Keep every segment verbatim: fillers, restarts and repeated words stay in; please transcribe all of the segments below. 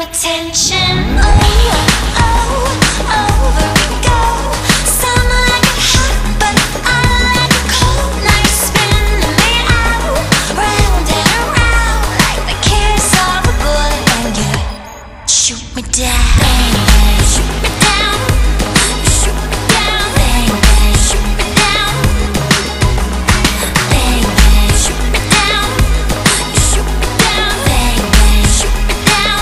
attention. Oh, oh, over we go. Some like it hot, but I like it cold. Now you're spinning me out, round and around, like the kiss of a bullet. And you shoot me down, bang, bang, shoot me down, shoot me down, bang, bang, shoot me down, bang, bang, shoot me down, shoot me down, bang, bang, shoot me down.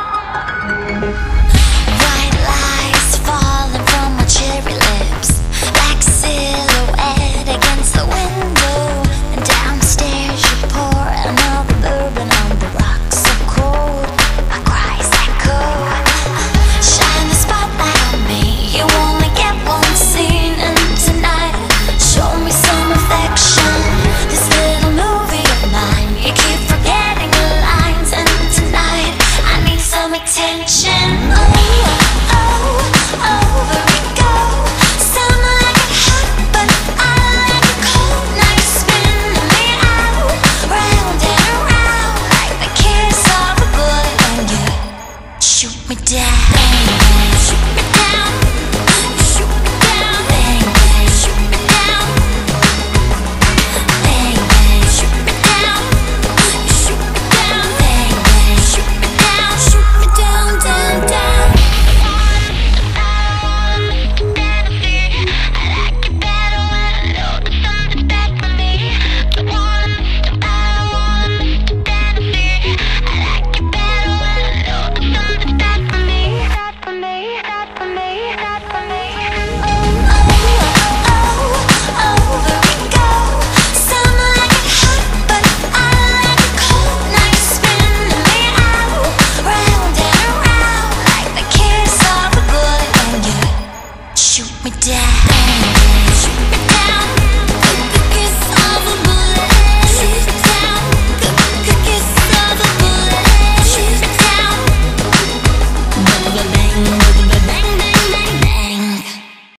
White lies falling from my cherry lips, like a silhouette against the window. And downstairs you pour another bourbon on the rocks, so cold, my cries echo. Shine the spotlight on me, you only get one scene. And tonight, show me some affection. This little movie of mine, you keep forgetting the lines. And tonight, I need some attention. Oh, oh, over we go. Some like it hot, but I like it cold. Now you're spinning me out, round and around, like the kiss of a bullet. And you shoot me down, bang, bang, shoot me down, shoot me down, bang, bang, shoot me down, bang, bang, shoot me down, shoot me down, bang, bang, shoot me down, shoot me down, down, down. Shoot me down.